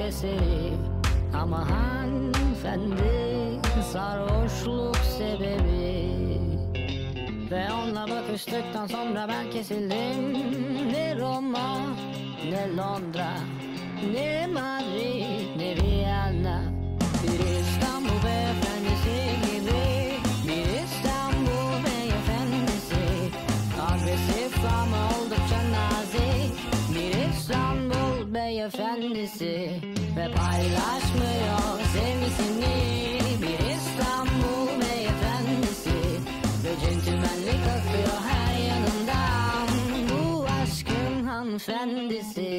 eseri. Ama hanımefendi sarhoşluk sebebi. Ve onunla bakıştıktan sonra ben kesildim. Ne Roma, ne Londra, ne Madrid, ne Viyana. Bir İstanbul beyefendisi gibi, bir İstanbul beyefendisi. Agresif ama oldukça nazik, bir İstanbul beyefendisi. Ve paylaşmıyor sevgisini, bir İstanbul beyefendisi. Ve centilmenlik akıyor her yanından, bu aşkın hanımefendisi.